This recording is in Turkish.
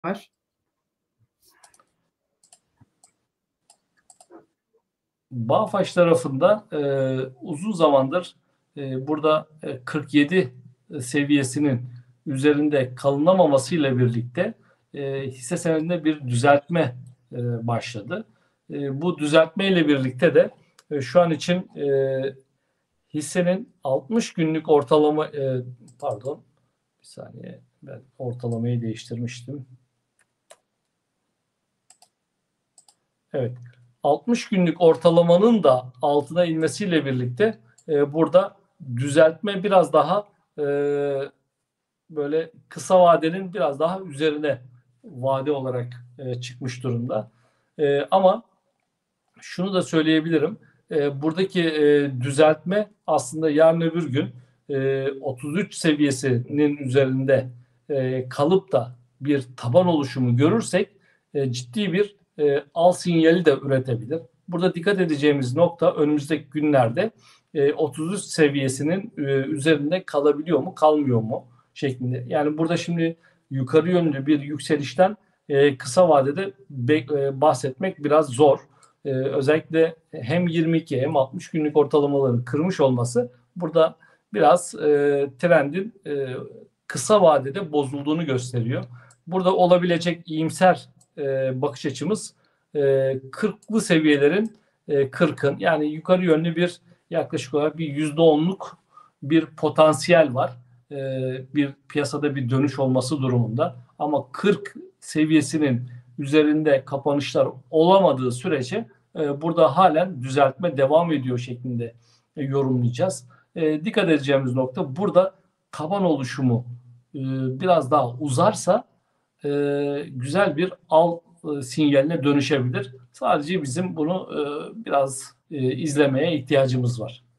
Var. Bağfaş tarafında uzun zamandır burada 47 seviyesinin üzerinde kalınamamasıyla birlikte hisse senedinde bir düzeltme başladı. Bu düzeltme ile birlikte de şu an için hissenin 60 günlük ortalama pardon bir saniye, ben ortalamayı değiştirmiştim. Evet. 60 günlük ortalamanın da altına inmesiyle birlikte burada düzeltme biraz daha böyle kısa vadenin biraz daha üzerine vade olarak çıkmış durumda. Ama şunu da söyleyebilirim. Buradaki düzeltme aslında yarın öbür gün 33 seviyesinin üzerinde kalıp da bir taban oluşumu görürsek ciddi bir al sinyali de üretebilir. Burada dikkat edeceğimiz nokta önümüzdeki günlerde 33 seviyesinin üzerinde kalabiliyor mu, kalmıyor mu şeklinde. Yani burada şimdi yukarı yönlü bir yükselişten kısa vadede bahsetmek biraz zor. Özellikle hem 22 hem 60 günlük ortalamaları kırmış olması burada biraz trendin kısa vadede bozulduğunu gösteriyor. Burada olabilecek iyimser bakış açımız 40'lı seviyelerin 40'ın yani yukarı yönlü bir yaklaşık olarak bir %10'luk bir potansiyel var. Bir piyasada bir dönüş olması durumunda. Ama 40 seviyesinin üzerinde kapanışlar olamadığı sürece burada halen düzeltme devam ediyor şeklinde yorumlayacağız. Dikkat edeceğimiz nokta burada taban oluşumu biraz daha uzarsa güzel bir al sinyaline dönüşebilir. Sadece bizim bunu biraz izlemeye ihtiyacımız var.